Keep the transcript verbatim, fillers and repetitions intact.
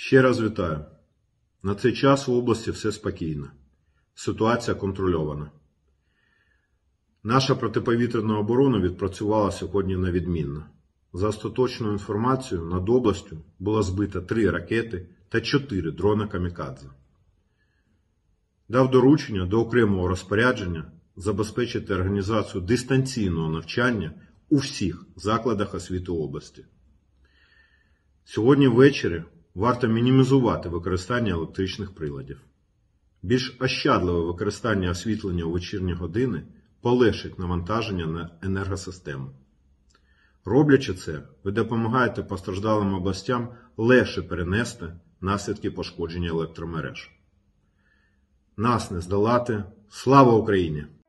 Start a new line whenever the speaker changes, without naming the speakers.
Ще раз вітаю. На цей час в області все спокійно. Ситуація контрольована. Наша протиповітряна оборона відпрацювала сьогодні на відмінно. За остаточною інформацією, над областю було збито три ракети та чотири дрони камікадзе. Дав доручення до окремого розпорядження забезпечити організацію дистанційного навчання у всіх закладах освіти області. Сьогодні ввечері варто мінімізувати використання електричних приладів. Більш ощадливе використання освітлення у вечірні години полегшить навантаження на енергосистему. Роблячи це, ви допомагаєте постраждалим областям легше перенести наслідки пошкодження електромереж. Нас не здолати! Слава Україні!